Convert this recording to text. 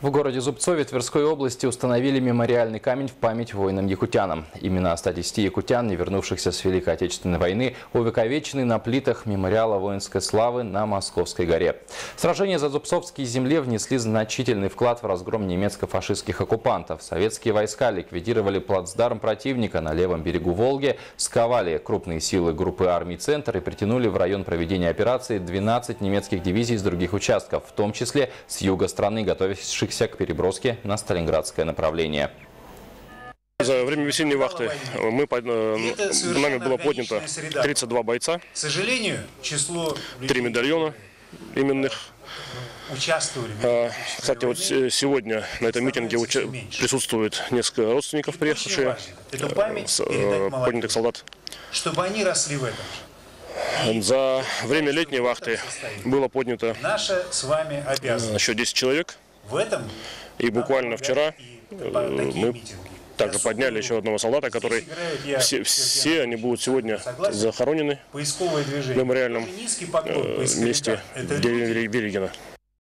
В городе Зубцове Тверской области установили мемориальный камень в память воинам-якутянам. Имена 110 якутян, не вернувшихся с Великой Отечественной войны, увековечены на плитах мемориала воинской славы на Московской горе. Сражения за Зубцовские земли внесли значительный вклад в разгром немецко-фашистских оккупантов. Советские войска ликвидировали плацдарм противника на левом берегу Волги, сковали крупные силы группы армий «Центр» и притянули в район проведения операции 12 немецких дивизий с других участков, в том числе с юга страны, готовящихся к переброске на Сталинградское направление. За время весенней вахты нами было поднято 32 бойца, к сожалению, число 3 медальона именных. Участвовали. Кстати, вот сегодня на этом митинге присутствует несколько родственников, приехавших, поднятых солдат. Чтобы они росли в этом. За время летней вахты было поднято Наша с вами обязанность. еще 10 человек. В этом И буквально вчера мы также подняли еще одного солдата, который все они будут сегодня захоронены в мемориальном месте в деревне Берегино.